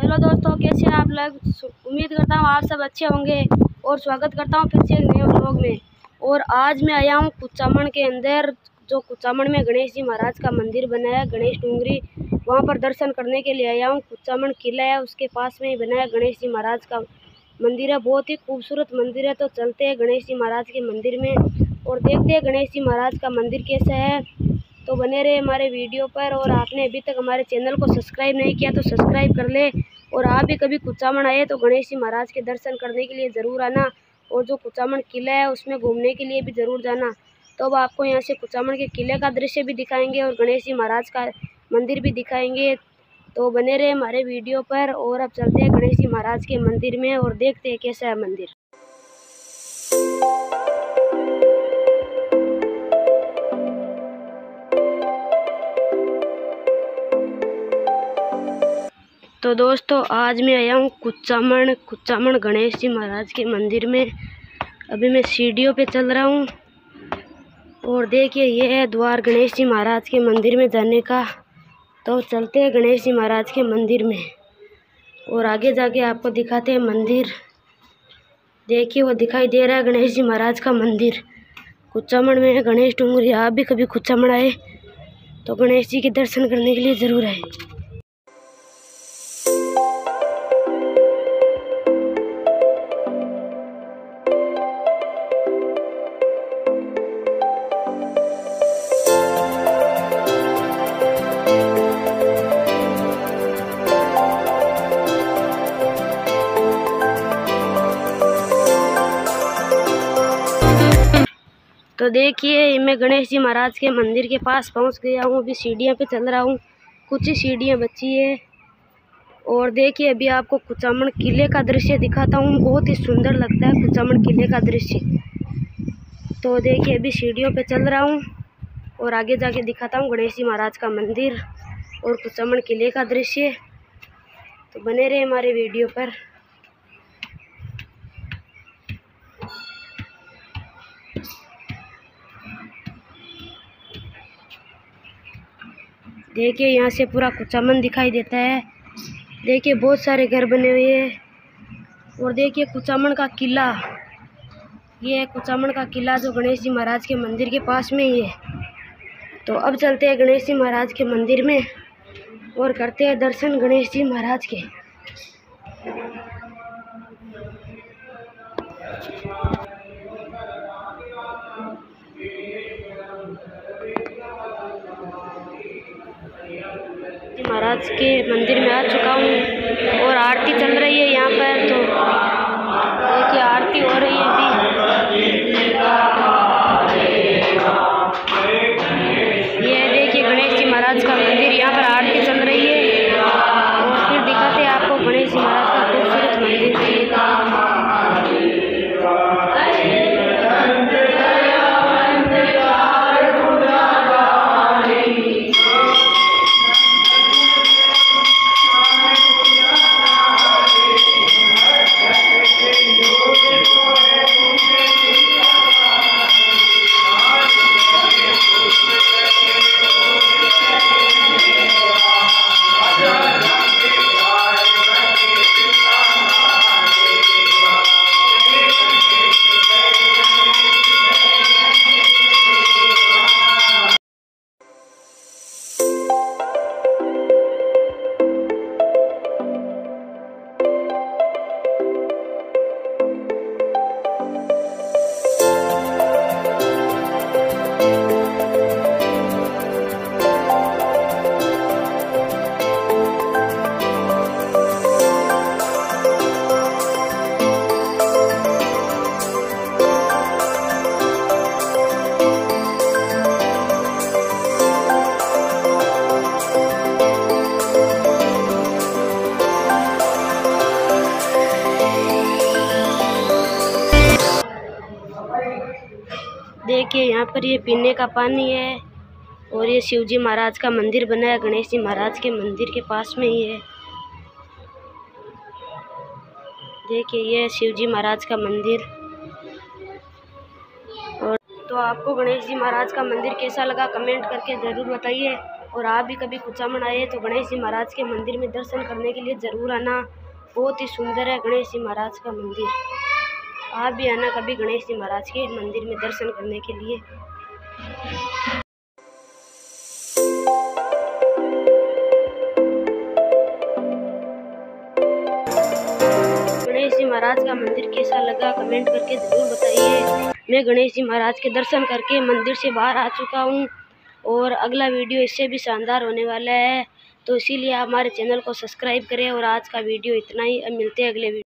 Hello दोस्तों, कैसे हैं आप लोग। उम्मीद करता हूँ आप सब अच्छे होंगे और स्वागत करता हूँ फिर से एक नए व्लॉग में। और आज मैं आया हूँ कुचामन के अंदर, जो कुचामन में गणेश जी महाराज का मंदिर बना है, गणेश डूंगरी, वहाँ पर दर्शन करने के लिए आया हूँ। कुचामन किला है, उसके पास में ही बना है गणेश जी महाराज का मंदिर है। बहुत ही खूबसूरत मंदिर है। तो चलते हैं गणेश जी महाराज के मंदिर में और देखते हैं गणेश जी महाराज का मंदिर कैसा है। तो बने रहे हमारे वीडियो पर। और आपने अभी तक हमारे चैनल को सब्सक्राइब नहीं किया तो सब्सक्राइब कर ले। और आप भी कभी कुचामन आए तो गणेश जी महाराज के दर्शन करने के लिए ज़रूर आना। और जो कुचामन किला है उसमें घूमने के लिए भी ज़रूर जाना। तो अब आपको यहाँ से कुचामन के किले का दृश्य भी दिखाएंगे और गणेश जी महाराज का मंदिर भी दिखाएंगे। तो बने रहे हमारे वीडियो पर। और अब चलते हैं गणेश जी महाराज के मंदिर में और देखते हैं कैसा है मंदिर। तो दोस्तों, आज मैं आया हूँ कुचामन गणेश जी महाराज के मंदिर में। अभी मैं सीढ़ियों पे चल रहा हूँ और देखिए ये है द्वार गणेश जी महाराज के मंदिर में जाने का। तो चलते हैं गणेश जी महाराज के मंदिर में और आगे जाके आपको दिखाते हैं मंदिर। देखिए वो दिखाई दे रहा है गणेश जी महाराज का मंदिर। कुचामन में है गणेश डूंगरी। आप भी कभी कुचामन आए तो गणेश जी के दर्शन करने के लिए ज़रूर आए। तो देखिए मैं गणेश जी महाराज के मंदिर के पास पहुंच गया हूं। अभी सीढ़ियां पे चल रहा हूं, कुछ ही सीढ़ियां बची है। और देखिए अभी आपको कुचामन किले का दृश्य दिखाता हूं। बहुत ही सुंदर लगता है कुचामन किले का दृश्य। तो देखिए अभी सीढ़ियों पे चल रहा हूं और आगे जाके दिखाता हूं गणेश जी महाराज का मंदिर और कुचामन किले का दृश्य। तो बने रहे हमारे वीडियो पर। देखिए यहाँ से पूरा कुचामन दिखाई देता है। देखिए बहुत सारे घर बने हुए हैं। और देखिए कुचामन का किला, ये है कुचामन का किला जो गणेश जी महाराज के मंदिर के पास में ही है। तो अब चलते हैं गणेश जी महाराज के मंदिर में और करते हैं दर्शन गणेश जी महाराज के। महाराज के मंदिर में आ चुका हूँ और आरती चल रही है यहाँ पर। तो देखिए आरती हो रही है अभी। ये देखिए गणेश जी महाराज का मंदिर, यहाँ पर आरती चल रही है। और फिर दिखाते हैं आपको गणेश जी महाराज का खूबसूरत मंदिर। देखिए यहाँ पर ये पीने का पानी है और ये शिव जी महाराज का मंदिर बना है गणेश जी महाराज के मंदिर के पास में ही है। देखिए ये शिव जी महाराज का मंदिर। और तो आपको गणेश जी महाराज का मंदिर कैसा लगा कमेंट करके ज़रूर बताइए। और आप भी कभी कुचामन आए तो गणेश जी महाराज के मंदिर में दर्शन करने के लिए ज़रूर आना। बहुत ही सुंदर है गणेश जी महाराज का मंदिर। आप भी आना कभी गणेश जी महाराज के मंदिर में दर्शन करने के लिए। गणेश जी महाराज का मंदिर कैसा लगा कमेंट करके ज़रूर बताइए। मैं गणेश जी महाराज के दर्शन करके मंदिर से बाहर आ चुका हूँ और अगला वीडियो इससे भी शानदार होने वाला है, तो इसीलिए आप हमारे चैनल को सब्सक्राइब करें। और आज का वीडियो इतना ही, अब मिलते हैं अगले वीडियो।